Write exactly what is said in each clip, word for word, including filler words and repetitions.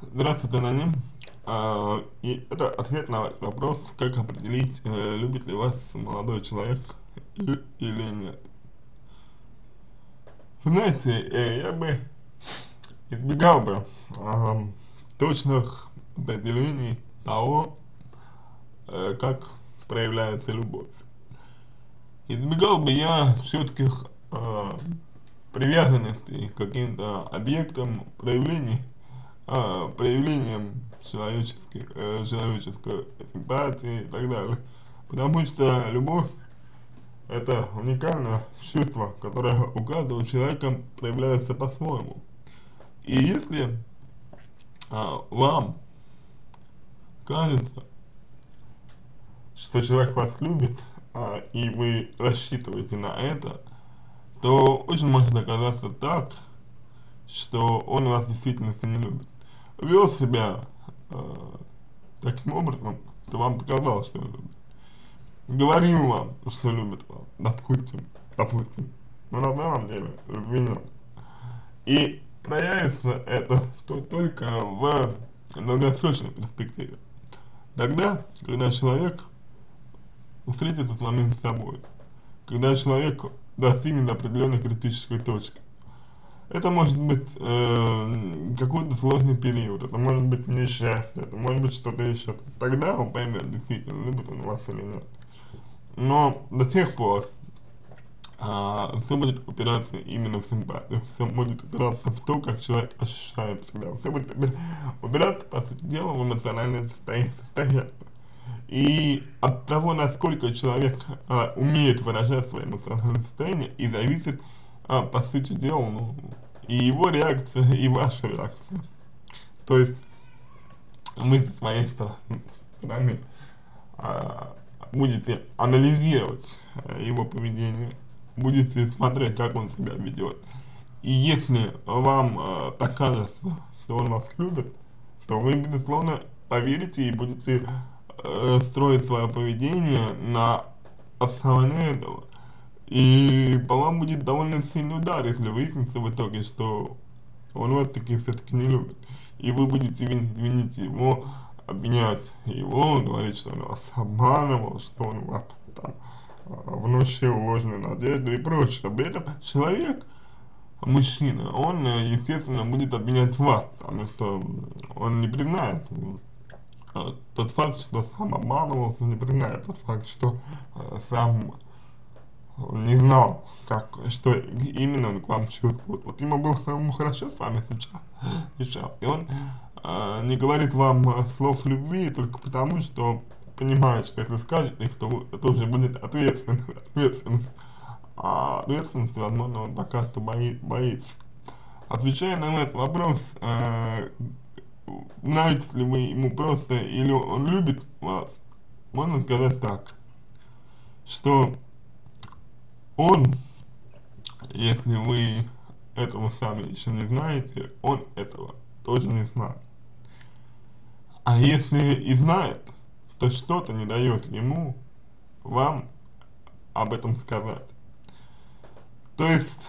Здравствуйте, аноним. А, и это ответ на вопрос, как определить, э, любит ли вас молодой человек и- или нет. Знаете, э, я бы избегал бы ам, точных определений того, э, как проявляется любовь. Избегал бы я четких привязанностей к каким-то объектам, проявлений, а, проявлением человеческой, э, человеческой симпатии и так далее. Потому что любовь — это уникальное чувство, которое у каждого человека проявляется по-своему. И если а, вам кажется, что человек вас любит, а, и вы рассчитываете на это, то очень может оказаться так, что он вас действительно не любит. Вел себя э, таким образом, что вам показалось, что он любит. Говорил вам, что любит вас, допустим, допустим, но на самом деле любви нет. И проявится это то только в долгосрочной перспективе. Тогда, когда человек встретится с самим собой, когда человек достигнет определенной критической точки. Это может быть э, какой-то сложный период, это может быть несчастье, это может быть что-то еще. Тогда он поймет, действительно, любит он вас или нет. Но до тех пор а, все будет упираться именно в симпатию, все будет упираться в то, как человек ощущает себя, все будет упираться, по сути дела, в эмоциональное состояние. И от того, насколько человек а, умеет выражать свое эмоциональное состояние, и зависит, а, по сути дела, ну, и его реакция, и ваша реакция. То есть вы со своей стороны а, будете анализировать а, его поведение, будете смотреть, как он себя ведет. И если вам а, покажется, что он вас любит, то вы, безусловно, поверите и будете э, строить свое поведение на основании этого. И по вам будет довольно сильный удар, если выяснится в итоге, что он вас таки все-таки не любит. И вы будете винить, винить его, обвинять его, говорить, что он вас обманывал, что он вас там а, внушил ложные надежды и прочее. При этом человек, мужчина, он, э, естественно, будет обвинять вас, потому что он не признает э, тот факт, что сам обманывался, не признает тот факт, что э, сам не знал, как, что именно он к вам чувствует. Вот ему было ему хорошо с вами сейчас, сейчас и он э, не говорит вам э, слов любви только потому, что понимает, что если скажет их, то это уже будет ответственность, ответственность. А ответственность, возможно, он пока что бои, боится. Отвечая на этот вопрос, э, нравитесь ли вы ему просто или он любит вас, можно сказать так, что он, если вы этого сами еще не знаете, он этого тоже не знает. А если и знает, то что-то не дает ему вам об этом сказать. То есть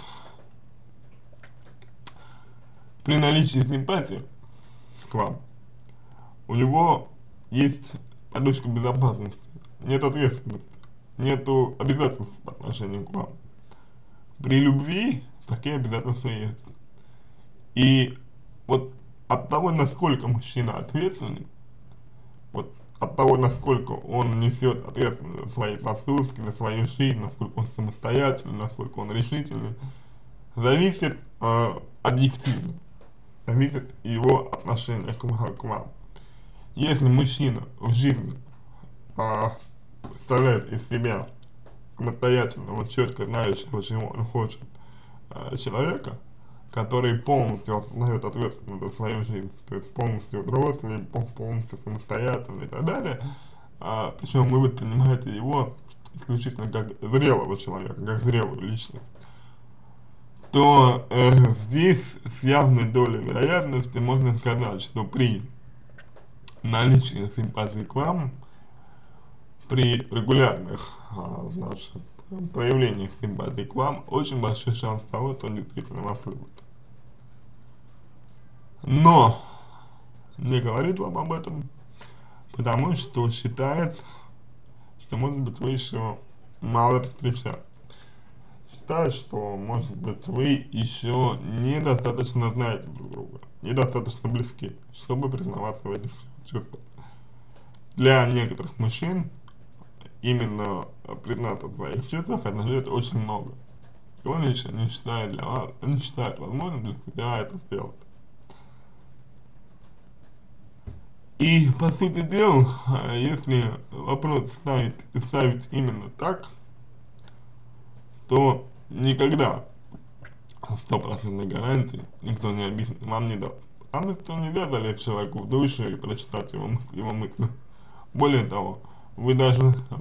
при наличии симпатии к вам у него есть подушка безопасности, нет ответственности, нету обязательств по отношению к вам. При любви такие обязательства есть. И вот от того, насколько мужчина ответственный, вот от того, насколько он несет ответственность за свои поступки, за свою жизнь, насколько он самостоятельный, насколько он решительный, зависит э, объективно, зависит его отношение к, к вам. Если мужчина в жизни э, представляет из себя самостоятельного, четко знающего, чего он хочет, э, человека, который полностью осознает ответственность за свою жизнь, то есть полностью взрослый, полностью самостоятельный и так далее, а, причем вы воспринимаете его исключительно как зрелого человека, как зрелую личность, то э, здесь с явной долей вероятности можно сказать, что при наличии симпатии к вам, при регулярных, а, значит, проявлениях симпатии к вам, очень большой шанс того, что он действительно вас любит. Но не говорит вам об этом, потому что считает, что, может быть, вы еще мало встречались. Считаю, что, может быть, вы еще недостаточно знаете друг друга, недостаточно близки, чтобы признаваться в этих чувствах. Для некоторых мужчин именно признаться в своих чувствах означает очень много. И он еще не считает для вас, не считает возможным для себя это сделать. И, по сути дела, если вопрос ставить, ставить именно так, то никогда стопроцентной гарантии никто не объяснит, вам не даст. Потому что нельзя залезть человеку в душу и прочитать его мысли, его мысли. Более того, вы даже,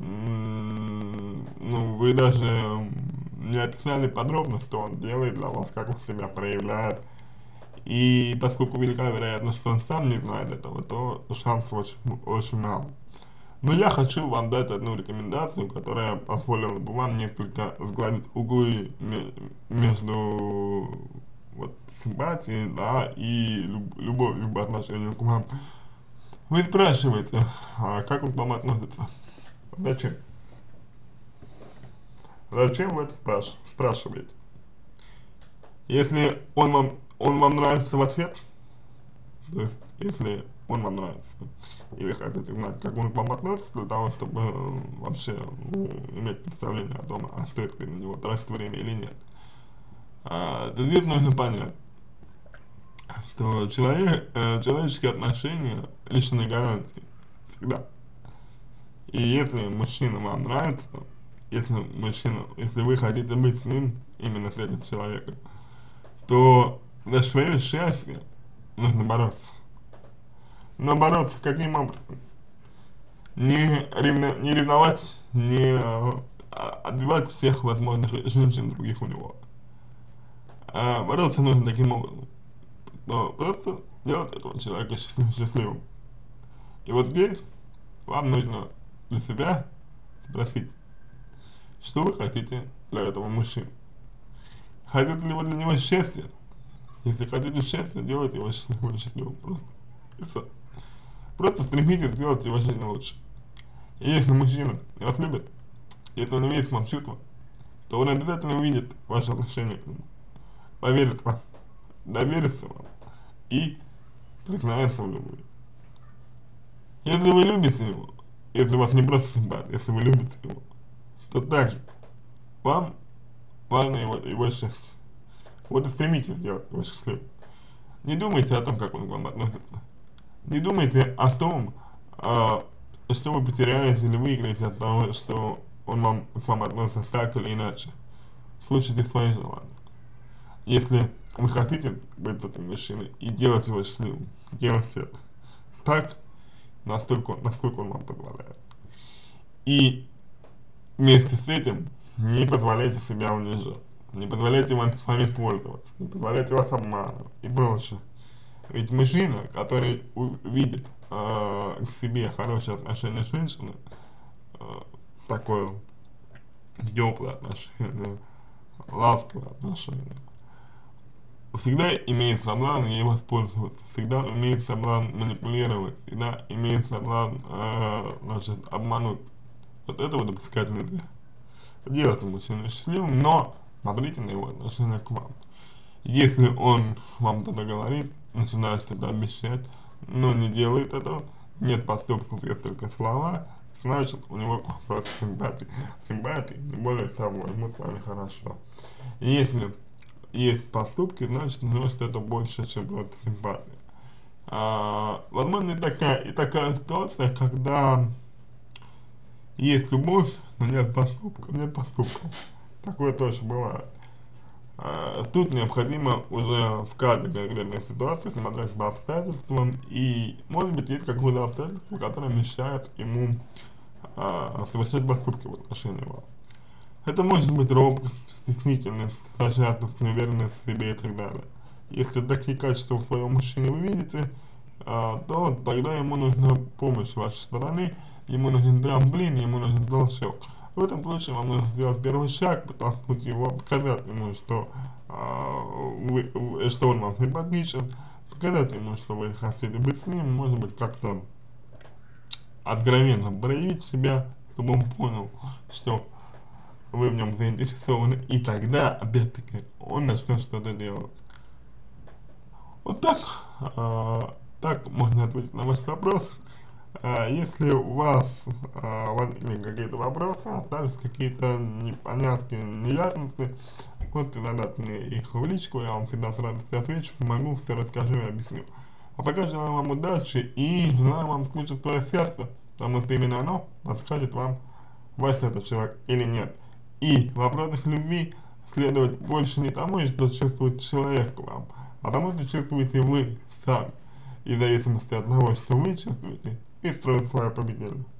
ну, вы даже не описали подробно, что он делает для вас, как он себя проявляет. И поскольку велика вероятность, что он сам не знает этого, то шансов очень, очень мало. Но я хочу вам дать одну рекомендацию, которая позволила бы вам несколько сгладить углы между вот, симпатией, да, и люб любовью по отношению к вам. Вы спрашиваете, а как он к вам относится? Зачем? Зачем вы это спраш спрашиваете? Если он вам, он вам нравится в ответ, то есть, если он вам нравится, и вы хотите знать, как он к вам относится, для того, чтобы э, вообще ну, иметь представление о том, а стоит ли на него тратить время или нет, а, то здесь нужно понять, что человек, э, человеческие отношения лишены гарантии всегда. И если мужчина вам нравится, если мужчина, если вы хотите быть с ним, именно с этим человеком, то за свое счастье нужно бороться. Но бороться каким образом? Не, ревно, не ревновать, не э, отбивать всех возможных женщин других у него. А бороться нужно таким образом. Но просто делать этого человека счастливым. И вот здесь вам нужно для себя спросить, что вы хотите для этого мужчины. Хотите ли вы для него счастья? Если хотите счастья, делайте его счастливым, счастливым просто. И все. Просто стремитесь сделать его жизнь лучше. И если мужчина вас любит, если он имеет к вам чувства, то он обязательно увидит ваше отношение к нему, поверит вам, доверится вам и признается в любви. Если вы любите его, если вас не просто симпатия, если вы любите его, то также вам важно его, его счастье. Вот и стремитесь сделать его счастливым. Не думайте о том, как он к вам относится. Не думайте о том, а, что вы потеряете или выиграете от того, что он вам, к вам относится так или иначе. Слушайте свои желания. Если вы хотите быть с этим мужчиной и делать его счастливым, делайте это так, настолько, насколько он вам позволяет. И вместе с этим не позволяйте себя унижать, не позволяйте вам вами пользоваться, не позволяйте вас обманывать и прочее. Ведь мужчина, который увидит э, к себе хорошее отношение женщины, э, такое теплое отношение, ласковое отношение, всегда имеет соблазн ей воспользоваться, всегда имеет соблазн манипулировать, всегда имеет соблазн э, значит, обмануть. Вот этого допускать нельзя. Делайте мужчину счастливым, но смотрите на его отношение к вам. Если он вам что-то говорит, начинает что-то обещать, но не делает этого, нет поступков, есть только слова, значит у него просто симпатии, симпатии, не более того, ему с вами хорошо. И если есть поступки, значит у него что-то больше, чем просто симпатия. А, возможно и такая, и такая ситуация, когда есть любовь, но нет поступков, нет поступков. Такое тоже бывает. А, тут необходимо уже в каждой конкретной ситуации смотреть по обстоятельствам, и может быть есть какое-то обстоятельство, которое мешает ему а, совершать поступки в отношении вас. Это может быть робость, стеснительность, зажатость, неуверенность в себе и так далее. Если такие качества в своем мужчине вы видите, а, то тогда ему нужна помощь с вашей стороны, ему нужен трамплин, ему нужен толчок. В этом случае вам нужно сделать первый шаг, подтолкнуть его, показать ему, что, а, вы, что он вам симпатичен, показать ему, что вы хотите быть с ним, может быть, как-то откровенно проявить себя, чтобы он понял, что вы в нем заинтересованы, и тогда, опять-таки, он начнет что-то делать. Вот так, а, так можно ответить на ваш вопрос. А, если у вас а, возникли какие-то вопросы, остались какие-то непонятки, неясности, можете задать мне их в личку, я вам всегда с радостью отвечу, помогу, все расскажу и объясню. А пока желаю вам удачи и желаю вам слушать свое сердце, потому что именно оно подскажет вам, ваш это человек или нет. И в вопросах любви следовать больше не тому, что чувствует человек к вам, а тому, что чувствуете вы сами. И в зависимости от того, что вы чувствуете, и строить свое поведение.